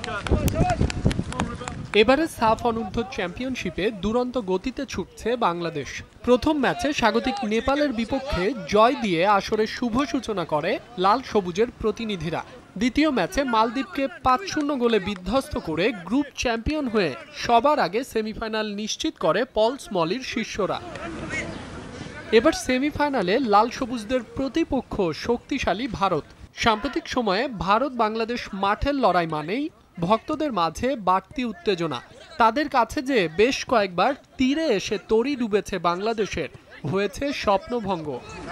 এবারে সাফ অনূর্ধ্ব চ্যাম্পিয়নশিপে দুরন্ত গতিতে ছুটছে বাংলাদেশ। প্রথম ম্যাচে স্বাগতিক নেপালের বিপক্ষে জয় দিয়ে আসরের শুভ সূচনা করে লাল সবুজের প্রতিনিধিরা। দ্বিতীয় ম্যাচে মালদ্বীপকে ৫-০ গোলে বিধ্বস্ত করে গ্রুপ চ্যাম্পিয়ন হয়ে সবার আগে সেমিফাইনাল নিশ্চিত করে পল স্মলির শিষ্যরা। এবার সেমিফাইনালে লাল সবুজদের প্রতিপক্ষ শক্তিশালী ভারত। সাম্প্রতিক সময়ে ভারত বাংলাদেশ মাঠের লড়াই মানেই ভক্তদের মাঝে বাড়তি উত্তেজনা। তাদের কাছে যে বেশ কয়েকবার তীরে এসে তরি ডুবেছে বাংলাদেশের, হয়েছে স্বপ্নভঙ্গ।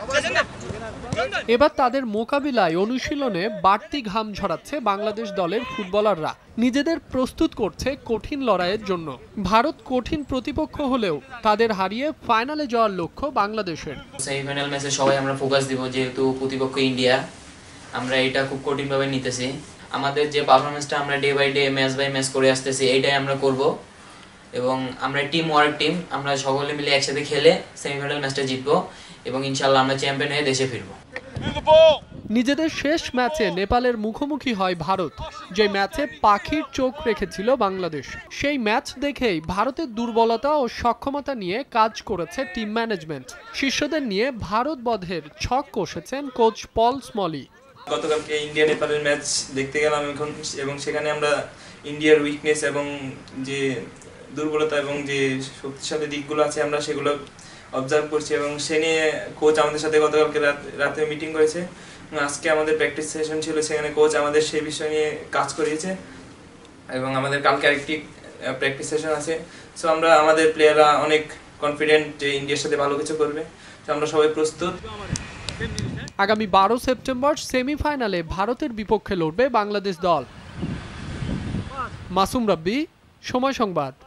এবার তাদের মোকাবিলায় অনুশীলনে বাড়তি ঘাম ঝরাচ্ছে বাংলাদেশ দলের ফুটবলাররা। নিজেদের প্রস্তুত করছে কঠিন লড়াইয়ের জন্য। ভারত কঠিন প্রতিপক্ষ হলেও তাদের হারিয়ে ফাইনালে যাওয়ার লক্ষ্য বাংলাদেশের। সেমিফাইনাল ম্যাচে সবাই আমরা ফোকাস দিব, যেহেতু প্রতিপক্ষ ইন্ডিয়া, আমরা এটা খুব কঠিনভাবে নিতেছি। আমাদের যে পারফরমেন্সটা আমরা day by day match by match করে আসতেছি, এইটাই আমরা করব এবং আমরা টিম ওয়ার্ক টিম, আমরা সকলে মিলে একসাথে খেলে সেমিফাইনাল ম্যাচটা জিতবো এবং ইনশাআল্লাহ আমরা চ্যাম্পিয়ন হয়ে দেশে ফিরবো। নিজেদের শেষ ম্যাচে নেপালের মুখোমুখি হয় ভারত, যে ম্যাচে পাখির চোখ রেখেছিল বাংলাদেশ। সেই ম্যাচ দেখেই ভারতের দুর্বলতা ও সক্ষমতা নিয়ে কাজ করেছে টিম ম্যানেজমেন্ট। শিষ্যদের নিয়ে ভারত বধের ছক কষেছেন কোচ পল স্মলি। গতকালকে ইন্ডিয়া নেপালের ম্যাচ দেখতে গেলাম এখন, এবং সেখানে আমরা ইন্ডিয়ার উইকনেস এবং যে দুর্বলতা এবং যে শক্তিশালী দিকগুলো আছে আমরা সেগুলো অবজার্ভ করছি, এবং সে নিয়ে কোচ আমাদের সাথে গতকালকে রাতে মিটিং করেছে। আজকে আমাদের প্র্যাকটিস সেশন ছিল, সেখানে কোচ আমাদের সেই বিষয় নিয়ে কাজ করিয়েছে এবং আমাদের কালকে আরেকটি প্র্যাকটিস সেশন আছে। সো আমরা আমাদের প্লেয়াররা অনেক কনফিডেন্ট যে ইন্ডিয়ার সাথে ভালো কিছু করবে, তো আমরা সবাই প্রস্তুত। আগামী 12 সেপ্টেম্বর সেমিফাইনালে ভারতের বিপক্ষে লড়বে বাংলাদেশ দল। মাসুম রাব্বি, সময় সংবাদ।